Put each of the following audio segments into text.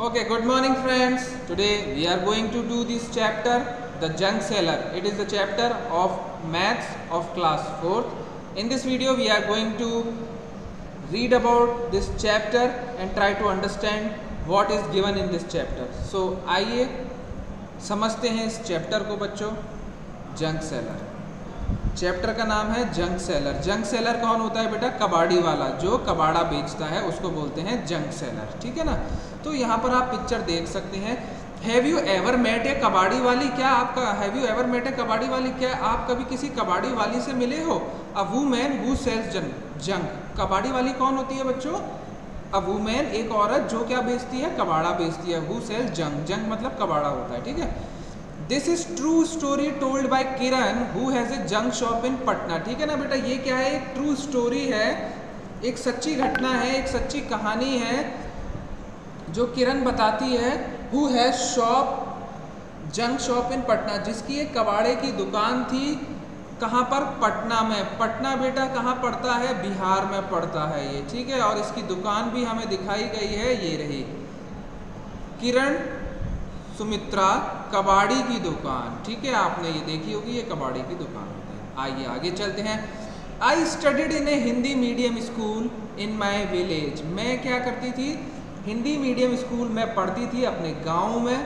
Okay, good morning friends. Today we are going to do this chapter, the junk seller. It is the chapter of maths of class 4th. In this video we are going to read about this chapter and try to understand what is given in this chapter. So आइए समझते हैं इस chapter को बच्चों। Junk seller, chapter का नाम है junk seller. Junk seller कौन होता है बेटा? कबाड़ी वाला, जो कबाड़ा बेचता है उसको बोलते हैं जंक सेलर, ठीक है ना। तो यहाँ पर आप पिक्चर देख सकते हैं। Have you ever met a कबाड़ी वाली? क्या आपका have you ever met a कबाड़ी वाली? क्या आप कभी किसी कबाड़ी वाली से मिले हो? A woman who sells junk. कबाड़ी वाली कौन होती है बच्चों? अ वुमन, एक औरत जो क्या बेचती है? कबाड़ा बेचती है। हु सेल्स जंक, जंक मतलब कबाड़ा होता है, ठीक है। This is true story told by Kiran who has a junk shop in Patna, ठीक है ना बेटा। ये क्या है? एक ट्रू स्टोरी है, एक सच्ची घटना है, एक सच्ची कहानी है जो किरण बताती है। Who has shop junk shop in Patna, जिसकी एक कबाड़े की दुकान थी। कहाँ पर? पटना में। पटना बेटा कहाँ पड़ता है? बिहार में पड़ता है ये, ठीक है। और इसकी दुकान भी हमें दिखाई गई है, ये रही किरण सुमित्रा कबाड़ी की दुकान, ठीक है। आपने ये देखी होगी, ये कबाड़ी की दुकान होती है। आइए आगे चलते हैं। I studied in a Hindi medium school in my village. मैं क्या करती थी? हिंदी मीडियम स्कूल में पढ़ती थी अपने गांव में।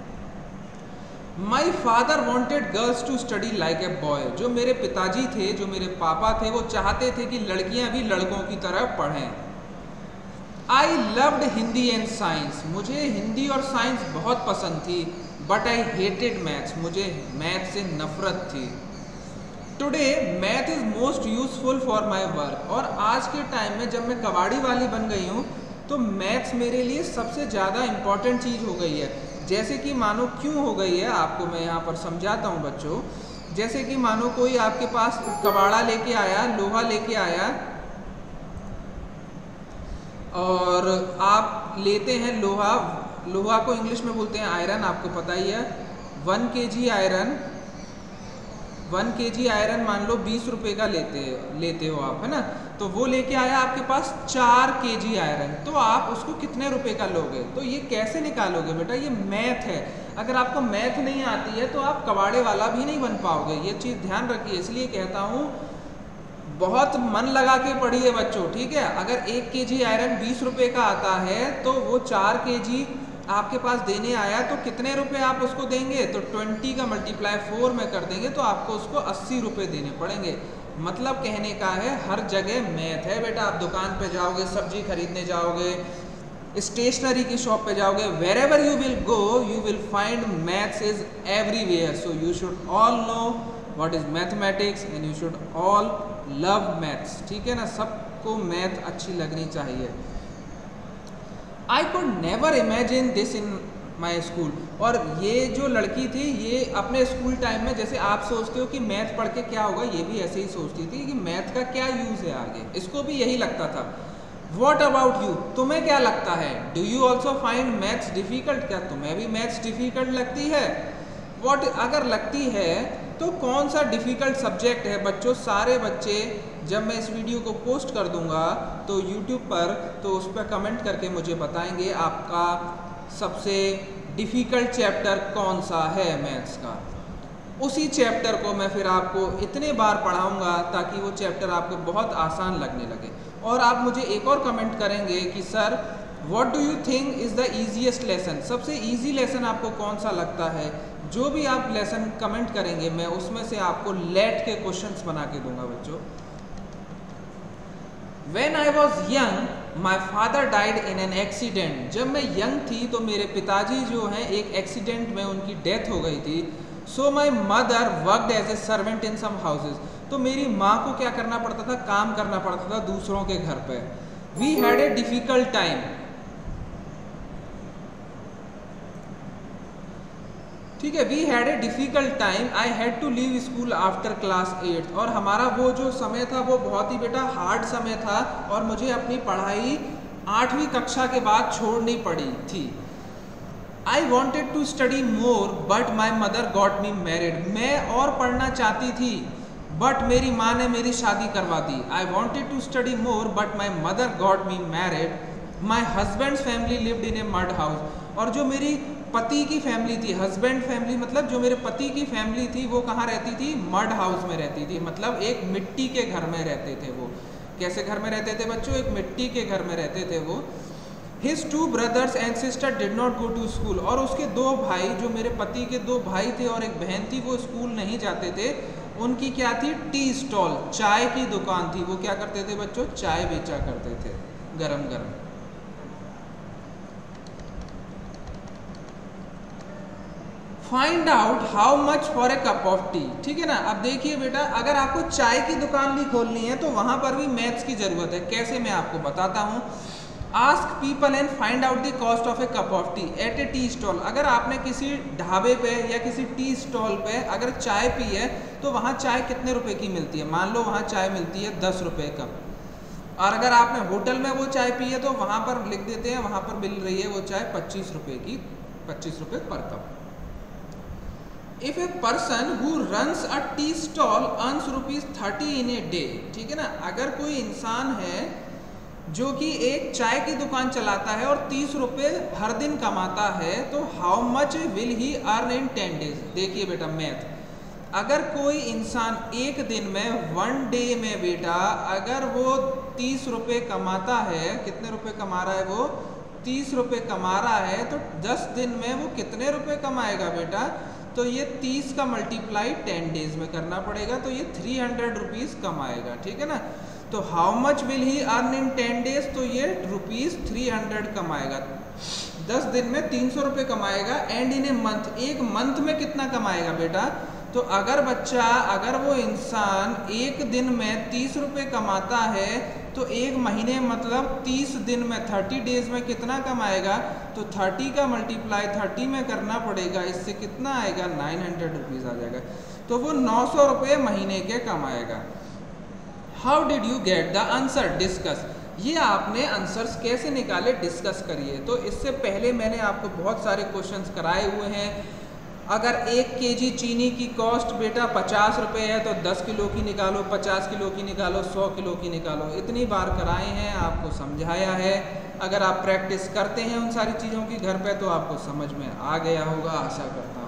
My father wanted girls to study like a boy. जो मेरे पिताजी थे, जो मेरे पापा थे, वो चाहते थे कि लड़कियां भी लड़कों की तरह पढ़ें। I loved Hindi and science. मुझे हिंदी और साइंस बहुत पसंद थी। But I hated maths. मुझे मैथ से नफरत थी। Today math is most useful for my work. और आज के टाइम में जब मैं कबाड़ी वाली बन गई हूँ तो मैथ्स मेरे लिए सबसे ज़्यादा इम्पॉर्टेंट चीज़ हो गई है। जैसे कि मानो क्यों हो गई है, आपको मैं यहाँ पर समझाता हूँ बच्चों। जैसे कि मानो कोई आपके पास कबाड़ा लेके आया, लोहा लेके आया, और आप लेते हैं लोहा। लोहा को इंग्लिश में बोलते हैं आयरन, आपको पता ही है। 1 kg आयरन, 1 kg आयरन मान लो 20 रुपये का लेते हो आप, है ना। तो वो लेके आया आपके पास 4 kg आयरन, तो आप उसको कितने रुपए का लोगे? तो ये कैसे निकालोगे बेटा? ये मैथ है। अगर आपको मैथ नहीं आती है तो आप कबाड़े वाला भी नहीं बन पाओगे। ये चीज़ ध्यान रखिए। इसलिए कहता हूँ बहुत मन लगा के पढ़िए बच्चों, ठीक है। अगर 1 kg आयरन 20 रुपये का आता है तो वो 4 kg आपके पास देने आया, तो कितने रुपए आप उसको देंगे? तो 20 का मल्टीप्लाई 4 में कर देंगे तो आपको उसको 80 रुपये देने पड़ेंगे। मतलब कहने का है हर जगह मैथ है बेटा। आप दुकान पे जाओगे, सब्जी खरीदने जाओगे, स्टेशनरी की शॉप पे जाओगे, wherever you will go you will find maths is everywhere. So you should all know what is mathematics and you should all love maths, ठीक है ना। सबको मैथ अच्छी लगनी चाहिए। I could never imagine this in my school. और ये जो लड़की थी, ये अपने स्कूल टाइम में जैसे आप सोचते हो कि मैथ पढ़ के क्या होगा, ये भी ऐसे ही सोचती थी कि मैथ का क्या यूज़ है आगे। इसको भी यही लगता था। What about you? तुम्हें क्या लगता है? Do you also find maths difficult? क्या तुम्हें भी मैथ्स डिफ़िकल्ट लगती है? वॉट, अगर लगती है तो कौन सा डिफ़िकल्ट सब्जेक्ट है? बच्चों सारे बच्चे जब मैं इस वीडियो को पोस्ट कर दूंगा तो यूट्यूब पर, तो उस पर कमेंट करके मुझे बताएंगे आपका सबसे डिफ़िकल्ट चैप्टर कौन सा है मैथ्स का। उसी चैप्टर को मैं फिर आपको इतने बार पढ़ाऊंगा ताकि वो चैप्टर आपको बहुत आसान लगने लगे। और आप मुझे एक और कमेंट करेंगे कि sir what do you think is the easiest lesson? सबसे ईजी लेसन आपको कौन सा लगता है? जो भी आप लेसन कमेंट करेंगे मैं उसमें से आपको लेट के क्वेश्चंस बना के दूंगा बच्चों। When I was young, my father died in an accident. जब मैं यंग थी तो मेरे पिताजी जो हैं एक एक्सीडेंट में उनकी डेथ हो गई थी। So my mother worked as a servant in some houses. तो मेरी माँ को क्या करना पड़ता था? काम करना पड़ता था दूसरों के घर पे। We had a difficult time. ठीक है, we had a difficult time. I had to leave school after class 8। और हमारा वो जो समय था वो बहुत ही बेटा हार्ड समय था और मुझे अपनी पढ़ाई 8वीं कक्षा के बाद छोड़नी पड़ी थी। I wanted to study more but my mother got me married. मैं और पढ़ना चाहती थी बट मेरी माँ ने मेरी शादी करवा दी। I wanted to study more but my mother got me married my husband's family lived in a mud house, और जो मेरी पति की फैमिली थी, हस्बैंड फैमिली मतलब जो मेरे पति की फैमिली थी वो कहाँ रहती थी, मड हाउस में रहती थी, मतलब एक मिट्टी के घर में रहते थे वो। कैसे घर में रहते थे बच्चों, एक मिट्टी के घर में रहते थे वो। His 2 brothers and sister did not go to school, और उसके 2 भाई, जो मेरे पति के 2 भाई थे और एक बहन थी, वो स्कूल नहीं जाते थे। उनकी क्या थी, टी स्टॉल, चाय की दुकान थी। वो क्या करते थे बच्चों, चाय बेचा करते थे गरम गरम। Find out how much for a cup of tea. ठीक है ना। अब देखिए बेटा, अगर आपको चाय की दुकान भी खोलनी है तो वहां पर भी मैथ्स की जरूरत है। कैसे, मैं आपको बताता हूँ। Ask people and find out the cost of a cup of tea at a tea stall. अगर आपने किसी ढाबे पे या किसी टी स्टॉल पे अगर चाय पी है तो वहाँ चाय कितने रुपए की मिलती है। मान लो वहाँ चाय मिलती है 10 रुपये कप, और अगर आपने होटल में वो चाय पी है तो वहाँ पर लिख देते हैं, वहाँ पर मिल रही है वो चाय 25 रुपये की, 25 रुपये per cup. If a person who runs a tea stall earns ₹30 in a day. ठीक है ना। अगर कोई इंसान है जो कि एक चाय की दुकान चलाता है और 30 रुपये हर दिन कमाता है, तो how much will he earn in 10 days. देखिए बेटा मैथ, अगर कोई इंसान एक दिन में, 1 डे में बेटा, अगर वो 30 रुपये कमाता है, कितने रुपए कमा रहा है वो, 30 रुपये कमा रहा है, तो 10 दिन में वो कितने रुपए कमाएगा बेटा। तो ये 30 का मल्टीप्लाई 10 डेज में करना पड़ेगा, तो ये 300 रुपीज़ कमाएगा। ठीक है ना। तो how much will he earn in 10 days, तो ये ₹300 कमाएगा। 10 दिन में 300 रुपये कमाएगा। एंड इन ए मंथ, एक मंथ में कितना कमाएगा बेटा। तो अगर बच्चा, अगर वो इंसान एक दिन में 30 रुपये कमाता है तो एक महीने मतलब 30 दिन में, 30 डेज में कितना कमाएगा। तो 30 का मल्टीप्लाई 30 में करना पड़ेगा। इससे कितना आएगा, 900 रुपीज़ आ जाएगा। तो वो 900 रुपये महीने के कमाएगा। How did you get the answer, discuss. ये आपने आंसर्स कैसे निकाले, डिस्कस करिए। तो इससे पहले मैंने आपको बहुत सारे क्वेश्चंस कराए हुए हैं। अगर 1 केजी चीनी की कॉस्ट बेटा 50 रुपये है तो 10 किलो की निकालो, 50 किलो की निकालो, 100 किलो की निकालो। इतनी बार कराए हैं, आपको समझाया है। अगर आप प्रैक्टिस करते हैं उन सारी चीज़ों की घर पे तो आपको समझ में आ गया होगा, आशा करता हूँ।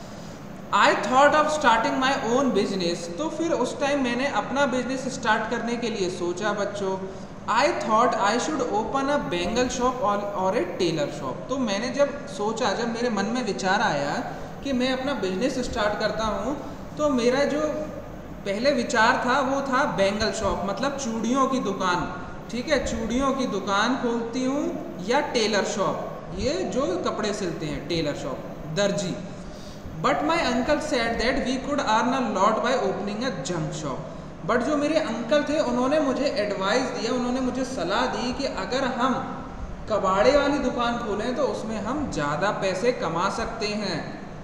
I thought of starting my own business. तो फिर उस टाइम मैंने अपना बिजनेस स्टार्ट करने के लिए सोचा बच्चों। I thought I should open a bangle shop और ए टेलर शॉप। तो मैंने जब सोचा, जब मेरे मन में विचार आया कि मैं अपना बिजनेस स्टार्ट करता हूँ, तो मेरा जो पहले विचार था वो था बेंगल शॉप, मतलब चूड़ियों की दुकान। ठीक है, चूड़ियों की दुकान खोलती हूँ, या टेलर शॉप, ये जो कपड़े सिलते हैं, टेलर शॉप, दर्जी। But my uncle said that we could earn a lot by opening a junk shop. But जो मेरे अंकल थे उन्होंने मुझे एडवाइस दिया, उन्होंने मुझे सलाह दी कि अगर हम कबाड़े वाली दुकान खोलें तो उसमें हम ज़्यादा पैसे कमा सकते हैं।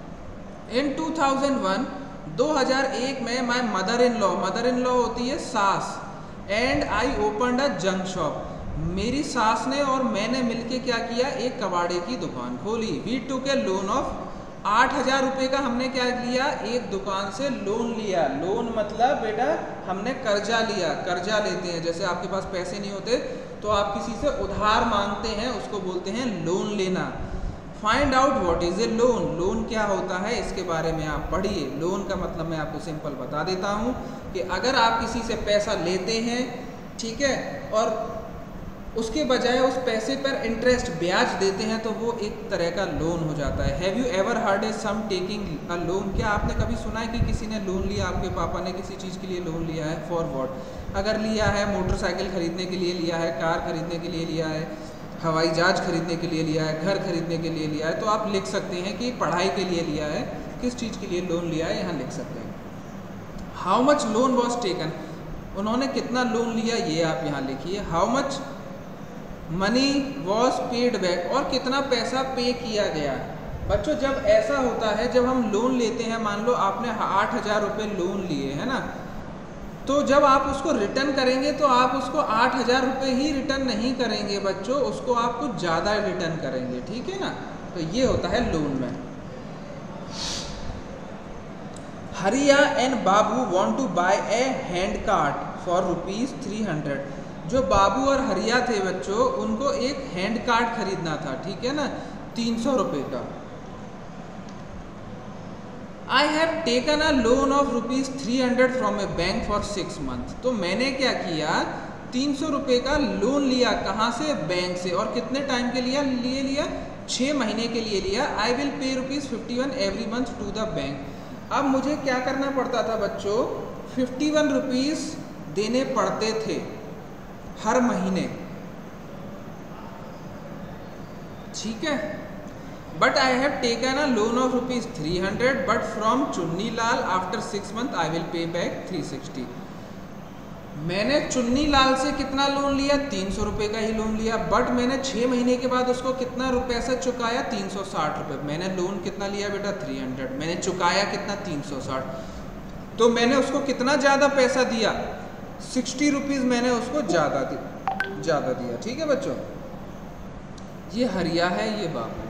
इन 2001 में माई मदर इन लॉ होती है सास, and I opened a junk shop. मेरी सास ने और मैंने मिलके क्या किया, एक कबाड़े की दुकान खोली। We took a loan of 8,000 रुपये का हमने क्या लिया, एक दुकान से लोन लिया। लोन मतलब बेटा हमने कर्जा लिया। कर्जा लेते हैं, जैसे आपके पास पैसे नहीं होते तो आप किसी से उधार मांगते हैं, उसको बोलते हैं लोन लेना। Find out what is a loan. Loan क्या होता है इसके बारे में आप पढ़िए। लोन का मतलब मैं आपको सिंपल बता देता हूँ कि अगर आप किसी से पैसा लेते हैं, ठीक है, और उसके बजाय उस पैसे पर इंटरेस्ट ब्याज देते हैं, तो वो एक तरह का लोन हो जाता है। Have you ever heard a sum taking a loan. क्या आपने कभी सुना है कि किसी ने लोन लिया, आपके पापा ने किसी चीज़ के लिए लोन लिया है? For what? अगर लिया है, मोटरसाइकिल खरीदने के लिए लिया है, कार खरीदने के लिए लिया है, हवाई जहाज खरीदने के लिए लिया है, घर खरीदने के लिए लिया है, तो आप लिख सकते हैं कि पढ़ाई के लिए लिया है, किस चीज़ के लिए लोन लिया है, यहाँ लिख सकते हैं। How much loan was taken, उन्होंने कितना लोन लिया ये आप यहाँ लिखिए। How much money was paid back, और कितना पैसा पे किया गया। बच्चों जब ऐसा होता है, जब हम लोन लेते हैं, मान लो आपने 8,000 रुपये लोन लिए है ना, तो जब आप उसको रिटर्न करेंगे तो आप उसको 8,000 रुपये ही रिटर्न नहीं करेंगे बच्चों, उसको आप कुछ ज़्यादा रिटर्न करेंगे। ठीक है ना। तो ये होता है लोन में। Hariya and Babu want to buy a hand cart for ₹300। जो बाबू और हरिया थे बच्चों, उनको एक हैंड कार्ड खरीदना था, ठीक है ना, 300 रुपये का। I have taken a loan of ₹300 from a bank for 6 months। तो मैंने क्या किया, 300 रुपये का लोन लिया, कहाँ से, बैंक से, और कितने टाइम के लिए लिया 6 महीने के लिए लिया। आई will pay ₹51 every month to the bank. अब मुझे क्या करना पड़ता था बच्चों, 51 रुपीज़ देने पड़ते थे हर महीने, ठीक है। But I have taken a loan of ₹300 but from Chunni Lal after 6 months I will pay back 360। मैंने चुन्नी लाल से कितना लोन लिया, 300 रुपये का ही लोन लिया, बट मैंने 6 महीने के बाद उसको कितना रुपये से चुकाया, 360 रुपये। मैंने लोन कितना लिया बेटा, 300, मैंने चुकाया कितना, 360। तो मैंने उसको कितना ज़्यादा पैसा दिया, 60 रुपीज़ मैंने उसको ज़्यादा दिया, ठीक है बच्चों। ये हरिया है, ये Babu.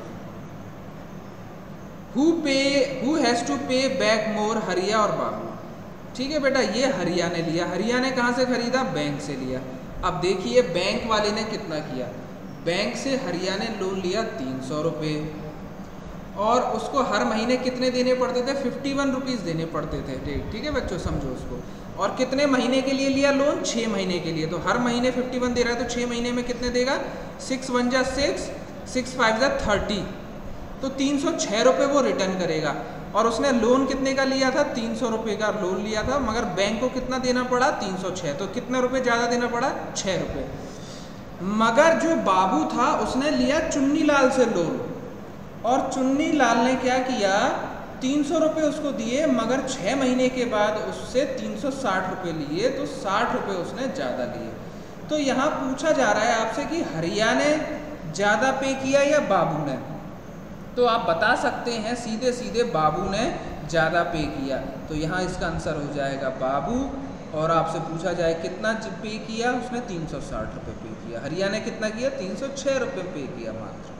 Who has to pay back more, Hariya और बाबू, ठीक है बेटा। ये हरिया ने लिया, हरिया ने कहाँ से खरीदा, बैंक से लिया। अब देखिए बैंक वाले ने कितना किया, बैंक से हरिया ने लोन लिया 300 रुपये, और उसको हर महीने कितने देने पड़ते थे, 51 रुपीज़ देने पड़ते थे, ठीक है बच्चों, समझो उसको। और कितने महीने के लिए लिया लोन, 6 महीने के लिए। तो हर महीने 51 दे रहा है, तो 6 महीने में कितने देगा, 6 1 जा 6, 6 5 जा 30, तो 306 रुपये वो रिटर्न करेगा। और उसने लोन कितने का लिया था, 300 रुपये का लोन लिया था, मगर बैंक को कितना देना पड़ा, 306, तो कितने रुपये ज़्यादा देना पड़ा, 6 रुपये। मगर जो बाबू था उसने लिया चुन्नी लाल से लोन, और चुन्नी लाल ने क्या किया, 300 रुपये उसको दिए, मगर 6 महीने के बाद उससे 360 रुपये लिए, तो 60 रुपये उसने ज़्यादा लिए। तो यहाँ पूछा जा रहा है आपसे कि हरिया ने ज़्यादा पे किया या बाबू ने, तो आप बता सकते हैं सीधे सीधे बाबू ने ज़्यादा पे किया, तो यहाँ इसका आंसर हो जाएगा बाबू। और आपसे पूछा जाए कितना पे किया, उसने 360 रुपये पे किया। हरिया ने कितना किया, 306 रुपये पे किया मात्र।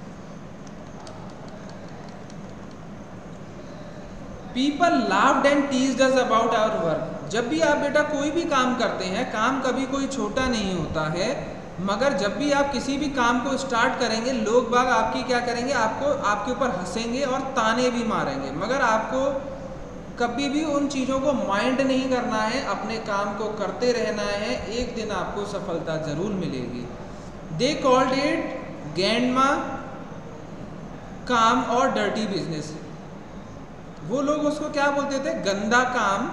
People laughed and teased us about our work. जब भी आप बेटा कोई भी काम करते हैं, काम कभी कोई छोटा नहीं होता है, मगर जब भी आप किसी भी काम को स्टार्ट करेंगे, लोग बाग आपकी क्या करेंगे, आपके ऊपर हंसेंगे और ताने भी मारेंगे, मगर आपको कभी भी उन चीज़ों को माइंड नहीं करना है, अपने काम को करते रहना है, एक दिन आपको सफलता ज़रूर मिलेगी। दे कॉल्ड इट ग्रैंडमा काम और डर्टी बिजनेस। वो लोग उसको क्या बोलते थे, गंदा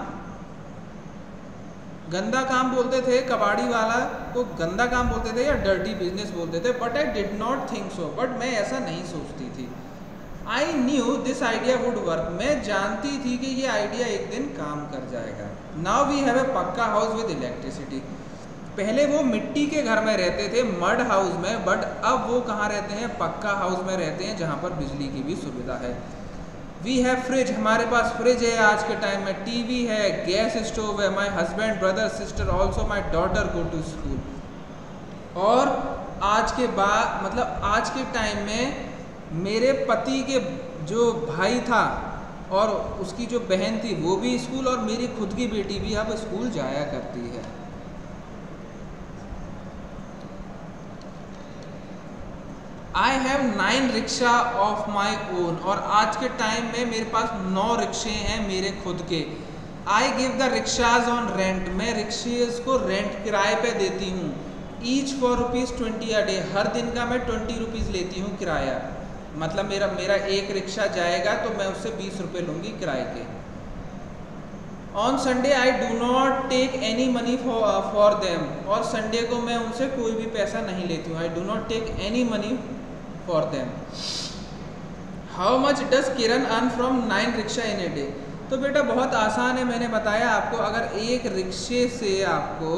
काम बोलते थे, कबाड़ी वाला को गंदा काम बोलते थे या डर्टी बिजनेस बोलते थे। But I did not think so, but मैं ऐसा नहीं सोचती थी। I knew this idea would work, मैं जानती थी कि ये आइडिया एक दिन काम कर जाएगा। नाउ वी हैव ए पक्का हाउस विद इलेक्ट्रिसिटी। पहले वो मिट्टी के घर में रहते थे, मड हाउस में, बट अब वो कहाँ रहते हैं, पक्का हाउस में रहते हैं, जहाँ पर बिजली की भी सुविधा है। वी हैव फ्रिज, हमारे पास फ्रिज है आज के टाइम में, टीवी है, गैस स्टोव है, my husband, brother, sister, also my daughter go to school. और आज के बाद मतलब आज के टाइम में मेरे पति के जो भाई था और उसकी जो बहन थी वो भी स्कूल, और मेरी खुद की बेटी भी अब स्कूल जाया करती है। I have 9 rickshaw of my own, और आज के टाइम में मेरे पास 9 रिक्शे हैं मेरे खुद के। I give the rickshaws on rent, मैं रिक्शेज को रेंट किराए पे देती हूँ। ईच फॉर ₹20 अ डे, हर दिन का मैं 20 रुपीज़ लेती हूँ किराया। मतलब मेरा एक रिक्शा जाएगा तो मैं उससे 20 रुपये लूँगी किराए के। On Sunday I do not take any money for them, और संडे को मैं उनसे कोई भी पैसा नहीं लेती हूँ। I do not take any money for them. How much does Kiran earn from 9 rickshaw in a day. तो बेटा बहुत आसान है, मैंने बताया आपको, अगर एक रिक्शे से आपको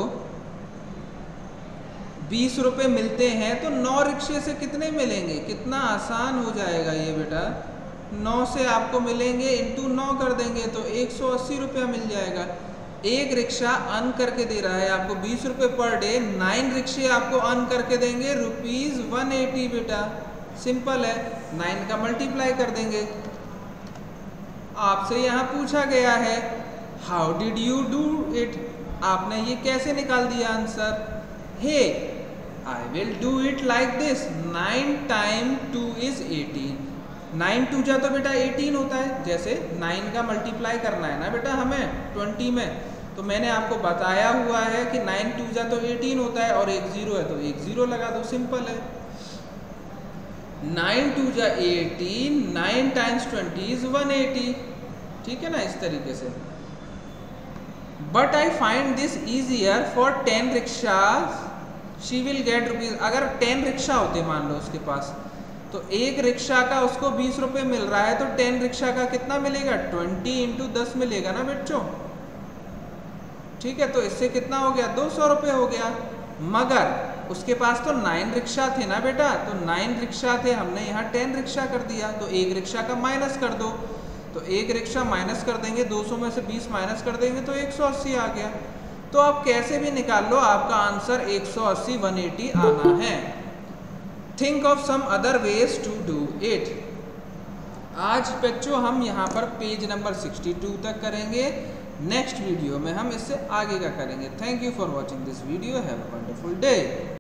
20 रुपये मिलते हैं तो 9 रिक्शे से कितने मिलेंगे, कितना आसान हो जाएगा ये बेटा। 9 से आपको मिलेंगे, इंटू 9 कर देंगे तो 180 रुपया मिल जाएगा। एक रिक्शा अर्न करके दे रहा है आपको 20 रुपये पर डे, 9 रिक्शे आपको अर्न करके देंगे ₹180 बेटा। सिंपल है, 9 का मल्टीप्लाई कर देंगे। आपसे यहाँ पूछा गया है how did you do it, आपने ये कैसे निकाल दिया answer. Hey I will do it like this, 9 time 2 is 18, 9 2 जा तो बेटा 18 होता है, जैसे 9 का मल्टीप्लाई करना है ना बेटा हमें 20 में, तो मैंने आपको बताया हुआ है कि 9 2 जा तो 18 होता है और एक 0 है तो एक 0 लगा दो, सिंपल है। 9 2 जा 18, 9 टाइम्स 20 इज 180, ठीक है ना, इस तरीके से। But I find this easier for 10 rickshaws she will get rupees, अगर 10 रिक्शा होते मान लो उसके पास, तो एक रिक्शा का उसको 20 रुपये मिल रहा है, तो 10 रिक्शा का कितना मिलेगा, 20 इंटू 10 मिलेगा ना बच्चों, ठीक है। तो इससे कितना हो गया, 200 रुपये हो गया। मगर उसके पास तो 9 रिक्शा थे ना बेटा, तो 9 रिक्शा थे, हमने यहाँ 10 रिक्शा कर दिया, तो एक रिक्शा का माइनस कर दो, तो एक रिक्शा माइनस कर देंगे, 200 में से 20 माइनस कर देंगे तो 180 आ गया। तो आप कैसे भी निकाल लो, आपका आंसर 180 180 आना है। Think of some other ways to do it. आज बच्चों हम यहाँ पर पेज नंबर 62 तक करेंगे, नेक्स्ट वीडियो में हम इससे आगे का करेंगे। Thank you for watching this video, have a wonderful day.